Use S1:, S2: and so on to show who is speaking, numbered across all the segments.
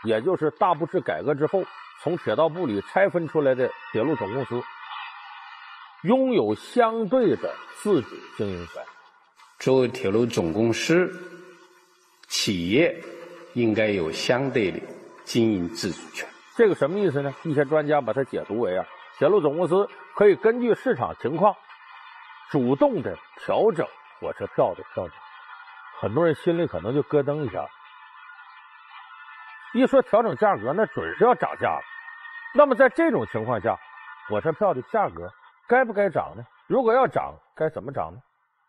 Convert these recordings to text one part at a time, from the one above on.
S1: 也就是大部制改革之后从铁道部里拆分出来的铁路总公司，拥有相对的自主经营权。
S2: 作为铁路总公司，企业应该有相对的经营自主权。
S1: 这个什么意思呢？一些专家把它解读为铁路总公司可以根据市场情况主动的调整火车票的票价。很多人心里可能就咯噔一下，一说调整价格，那准是要涨价了。那么在这种情况下，火车票的价格该不该涨呢？如果要涨，该怎么涨呢？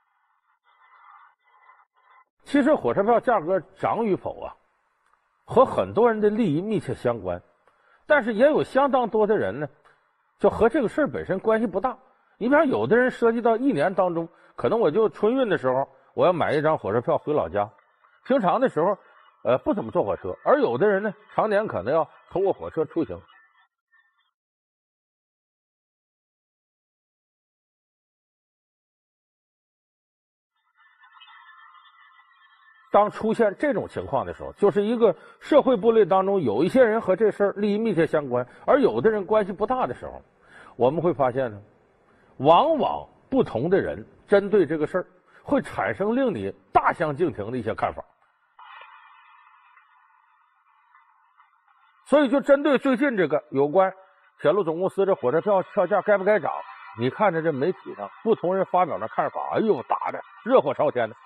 S1: 其实火车票价格涨与否和很多人的利益密切相关，但是也有相当多的人呢，就和这个事儿本身关系不大。你比方有的人涉及到一年当中，可能我就春运的时候我要买一张火车票回老家，平常的时候不怎么坐火车，而有的人呢，常年可能要通过火车出行。当出现这种情况的时候，就是一个社会部类当中有一些人和这事儿利益密切相关，而有的人关系不大的时候，我们会发现呢，往往不同的人针对这个事儿会产生令你大相径庭的一些看法。所以就针对最近这个有关铁路总公司这火车票价该不该涨，你看着这媒体上不同人发表的看法，哎呦，打的热火朝天的。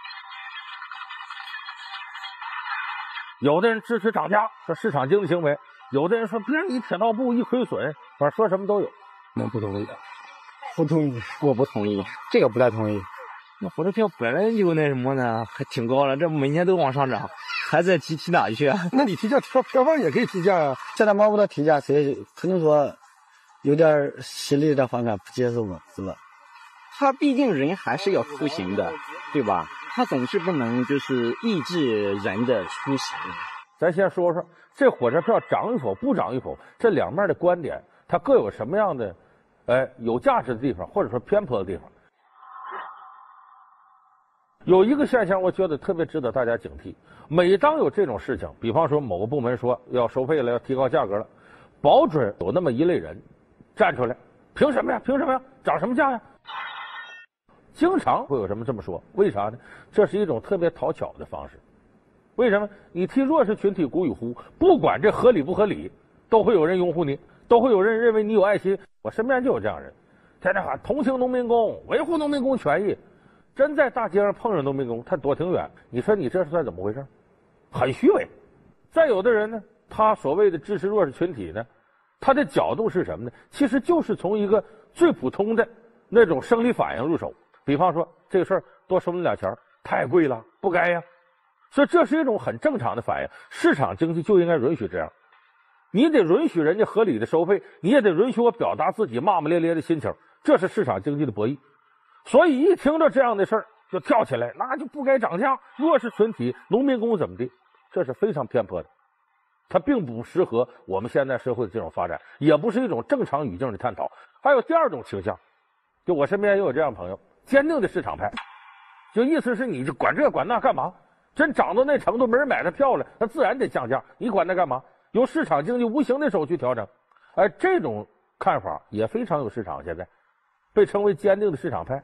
S1: 有的人支持涨价，说市场经济行为；有的人说别人铁道部一亏损，反正说什么都有。
S3: 那不同意的？
S4: 不同意，
S3: 我不同意，这个不太同意。
S4: 那火车票本来就那什么呢，还挺高了，这每年都往上涨，还在提哪去啊？
S3: 那你提价，票房也可以提价啊。
S5: 现在毛不到提价，谁肯定说有点心理的反感，不接受嘛，是吧？
S4: 他毕竟人还是要出行的，对吧？他总是不能就是抑制人的出行。
S1: 咱先说说这火车票涨与否、不涨与否，这两面的观点，它各有什么样的有价值的地方，或者说偏颇的地方。有一个现象，我觉得特别值得大家警惕。每当有这种事情，比方说某个部门说要收费了，要提高价格了，保准有那么一类人站出来，凭什么呀？凭什么呀？涨什么价呀？经常会有人这么说，为啥呢？这是一种特别讨巧的方式。为什么？你替弱势群体鼓与呼，不管这合理不合理，都会有人拥护你，都会有人认为你有爱心。我身边就有这样人，在那喊同情农民工，维护农民工权益。真在大街上碰上农民工，他躲挺远，你说你这算怎么回事？很虚伪。再有的人呢，他所谓的支持弱势群体呢，他的角度是什么呢？其实就是从一个最普通的那种生理反应入手。比方说这个事儿多收你点钱，太贵了，不该呀。所以这是一种很正常的反应，市场经济就应该允许这样。你得允许人家合理的收费，你也得允许我表达自己骂骂咧咧的心情，这是市场经济的博弈。所以一听到这样的事儿就跳起来，那就不该涨价，弱势群体农民工怎么的，这是非常偏颇的，它并不适合我们现在社会的这种发展，也不是一种正常语境的探讨。还有第二种倾向，就我身边也有这样的朋友，坚定的市场派，就意思是你就管这管那干嘛？真涨到那程度没人买他票了，那自然得降价，你管它干嘛？由市场经济无形的手去调整。这种看法也非常有市场，现在被称为坚定的市场派。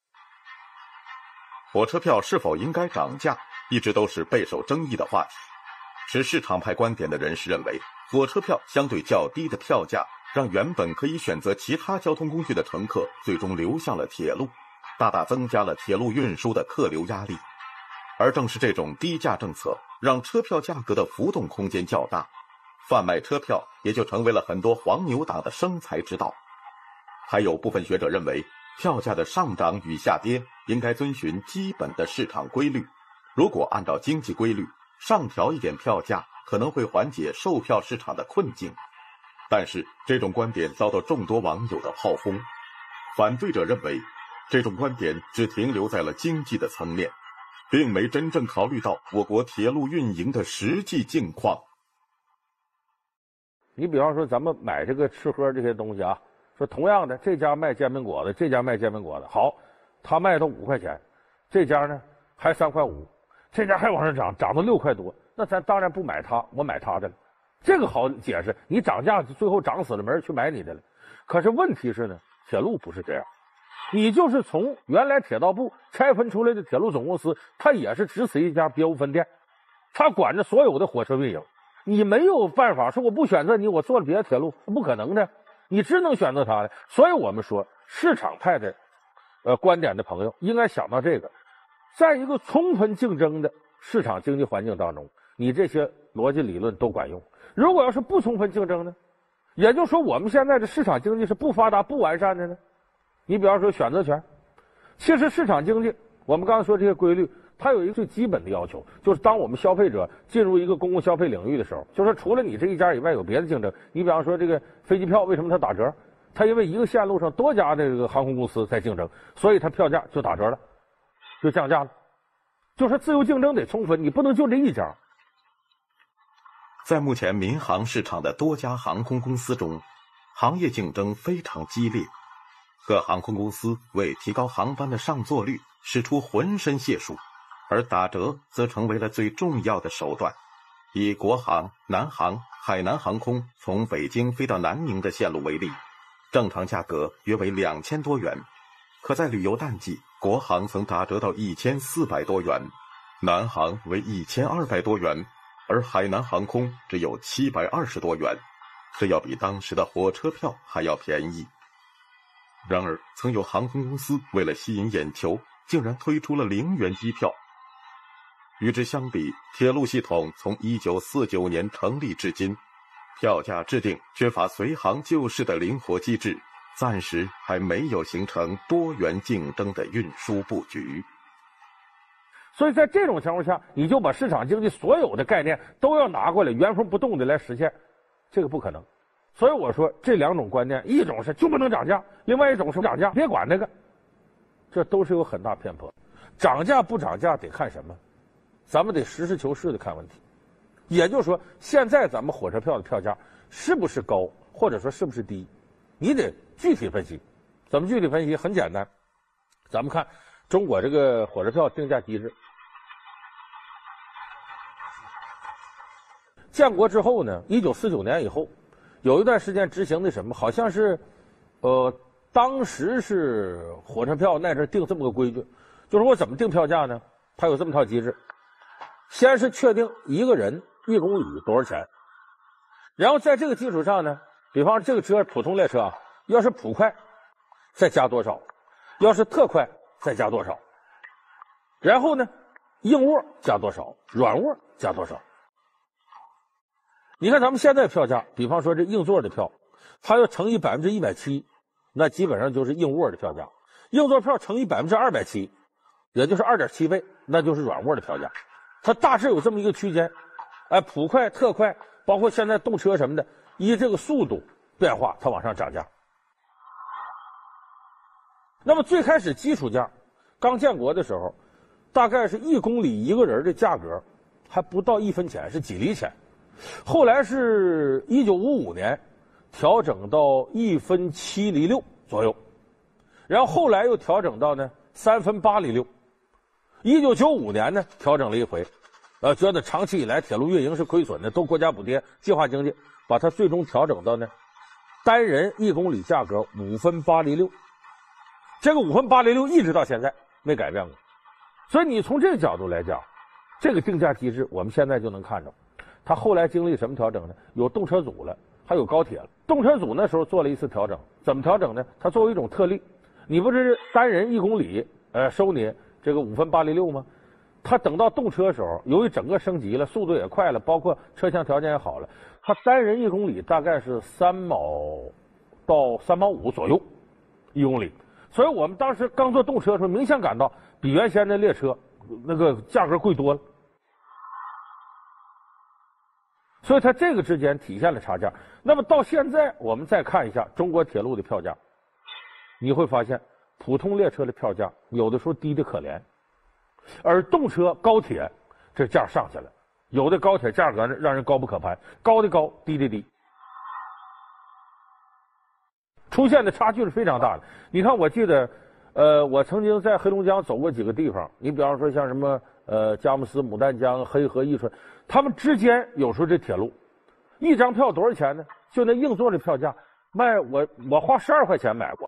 S6: 火车票是否应该涨价，一直都是备受争议的话题。持市场派观点的人士认为，火车票相对较低的票价，让原本可以选择其他交通工具的乘客最终流向了铁路，大大增加了铁路运输的客流压力。而正是这种低价政策，让车票价格的浮动空间较大，贩卖车票也就成为了很多黄牛党的生财之道。还有部分学者认为，票价的上涨与下跌应该遵循基本的市场规律，如果按照经济规律上调一点票价，可能会缓解售票市场的困境。但是这种观点遭到众多网友的炮轰，反对者认为这种观点只停留在了经济的层面，并没真正考虑到我国铁路运营的实际境况。
S1: 你比方说咱们买这个吃喝这些东西啊，说同样的这家卖煎饼果子，这家卖煎饼果子，好，他卖到5块钱，这家呢还3块5，这家还往上涨，涨到6块多， 那咱当然不买它，我买它的了。这个好解释，你涨价最后涨死了，没人去买你的了。可是问题是呢，铁路不是这样，你就是从原来铁道部拆分出来的铁路总公司，它也是只此一家，别无分店，它管着所有的火车运营。你没有办法说我不选择你，我做了别的铁路，不可能的，你只能选择它的。所以我们说，市场派的观点的朋友应该想到这个，在一个充分竞争的市场经济环境当中，你这些逻辑理论都管用。如果要是不充分竞争呢，也就是说我们现在的市场经济是不发达不完善的呢。你比方说选择权，其实市场经济我们刚才说这些规律，它有一个最基本的要求，就是当我们消费者进入一个公共消费领域的时候，就是除了你这一家以外有别的竞争。你比方说这个飞机票为什么它打折？它因为一个线路上多家这个航空公司在竞争，所以它票价就打折了，就降价了。就是自由竞争得充分，你不能就这一家。
S6: 在目前民航市场的多家航空公司中，行业竞争非常激烈，各航空公司为提高航班的上座率使出浑身解数，而打折则成为了最重要的手段。以国航、南航、海南航空从北京飞到南宁的线路为例，正常价格约为2000多元，可在旅游淡季，国航曾打折到1400多元，南航为1200多元，而海南航空只有720多元，这要比当时的火车票还要便宜。然而，曾有航空公司为了吸引眼球，竟然推出了0元机票。与之相比，铁路系统从1949年成立至今，票价制定缺乏随行就市的灵活机制，暂时还没有形成多元竞争的运输布局。
S1: 所以在这种情况下，你就把市场经济所有的概念都要拿过来原封不动的来实现，这个不可能。所以我说这两种观念，一种是就不能涨价，另外一种是涨价别管那个，这都是有很大偏颇。涨价不涨价得看什么？咱们得实事求是的看问题。也就是说，现在咱们火车票的票价是不是高，或者说是不是低，你得具体分析。怎么具体分析？很简单，咱们看中国这个火车票定价机制。建国之后呢，1949年以后，有一段时间执行的什么，好像是，当时是火车票那阵定这么个规矩，就是我怎么定票价呢？它有这么套机制，先是确定一个人1公里多少钱，然后在这个基础上呢，比方这个车普通列车啊，要是普快再加多少，要是特快再加多少，然后呢，硬卧加多少，软卧加多少。你看咱们现在票价，比方说这硬座的票，它要乘以170%，那基本上就是硬卧的票价。硬座票乘以270%，也就是2.7倍，那就是软卧的票价。它大致有这么一个区间，普快、特快，包括现在动车什么的，依这个速度变化，它往上涨价。那么最开始基础价，刚建国的时候，大概是1公里1个人的价格，还不到1分钱，是几厘钱。后来是1955年调整到1分7厘6左右，然后后来又调整到呢3分8厘6。1995年呢调整了一回，觉得长期以来铁路运营是亏损的，都国家补贴计划经济，把它最终调整到呢单人1公里价格5分8厘6。这个5分8厘6一直到现在没改变过。所以你从这个角度来讲，这个定价机制我们现在就能看着。它后来经历什么调整呢？有动车组了，还有高铁了。动车组那时候做了一次调整，怎么调整呢？它作为一种特例，你不是单人1公里，收你这个5分8厘6吗？它等到动车的时候，由于整个升级了，速度也快了，包括车厢条件也好了，它单人1公里大概是3毛到3毛5左右1公里。所以我们当时刚坐动车的时候，明显感到比原先的列车那个价格贵多了。所以它这个之间体现了差价。那么到现在我们再看一下中国铁路的票价，你会发现普通列车的票价有的时候低得可怜，而动车、高铁这价上去了，有的高铁价格让人高不可攀，高的高，低的低，出现的差距是非常大的。你看，我记得我曾经在黑龙江走过几个地方，你比方说像什么佳木斯、牡丹江、黑河、伊春， 他们之间有时候这铁路一张票多少钱呢？就那硬座的票价卖我花12块钱买过。